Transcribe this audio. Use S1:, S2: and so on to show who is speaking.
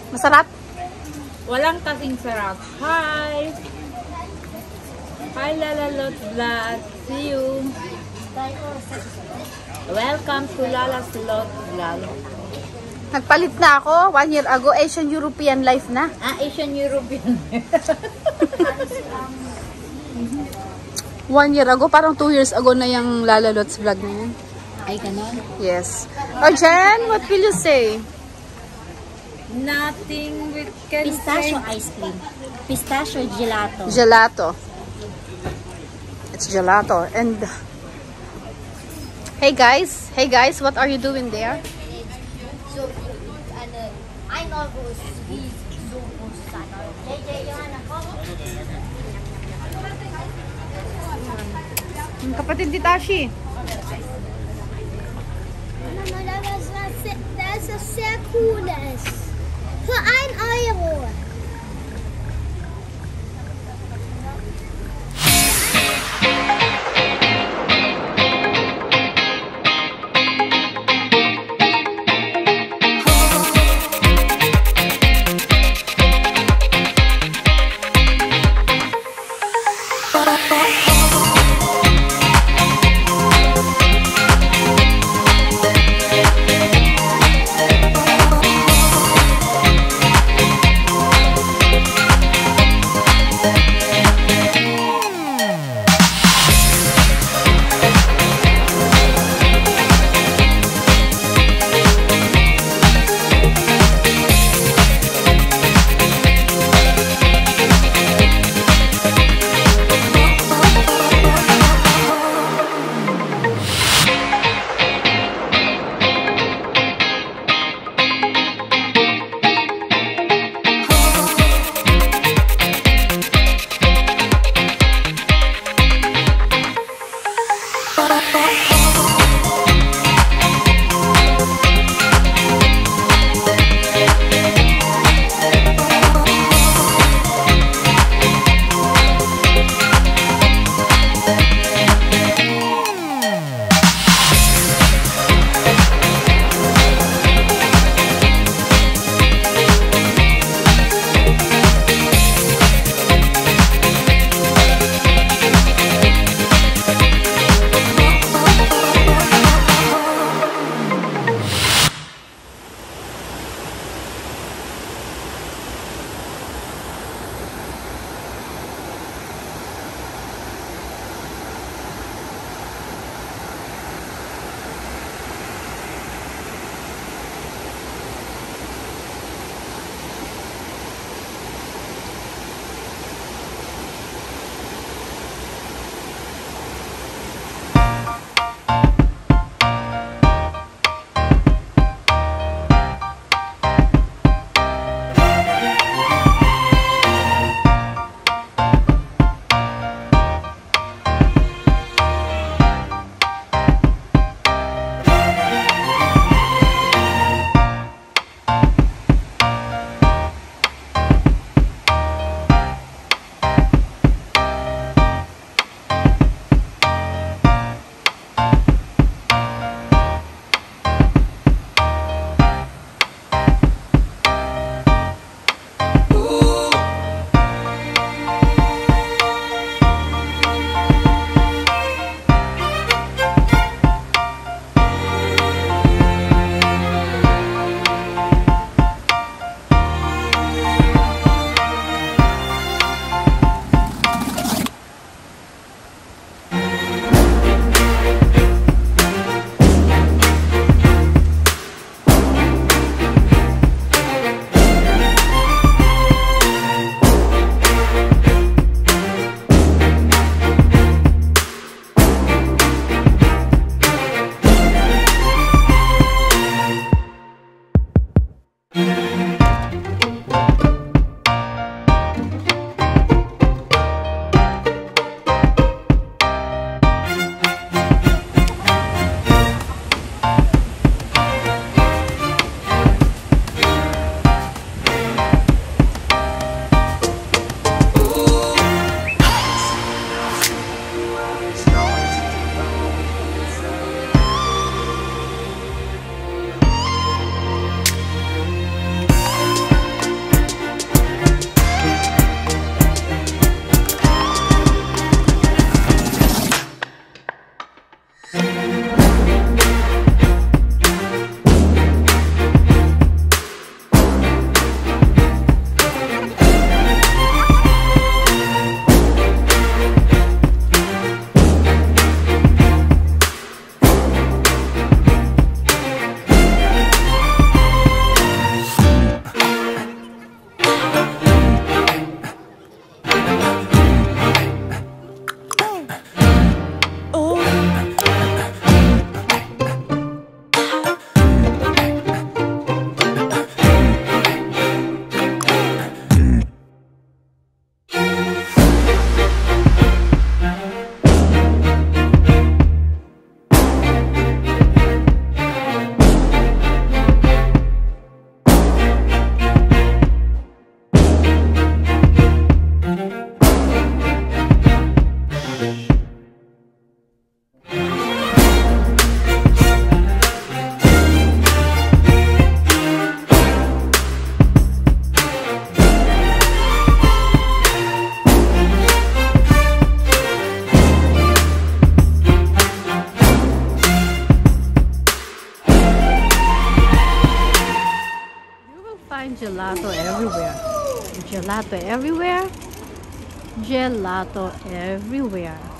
S1: Masarap?
S2: Walang kasing sarap. Hi! Hi, Lalalot Vlog. See you. Welcome to Lala's Lot Vlog.
S1: Nagpalit na ako 1 year ago. Asian European life na.
S2: Ah, Asian European.
S1: 1 year ago, parang 2 years ago na yung Lalalots vlog na yun.
S2: Ay, ganon?
S1: Yes. Oh, Jen, what will you say?
S2: Nothing we can
S3: Pistachio
S2: say.
S3: ice cream. Pistachio gelato.
S1: Gelato. It's gelato. And hey guys, what are you doing there?
S3: So, I know who's he's so
S1: Kapatid ni Tashi.
S4: Mama, das ist sehr cooles. Für 1 Euro.
S1: find gelato everywhere. Gelato everywhere. Gelato everywhere.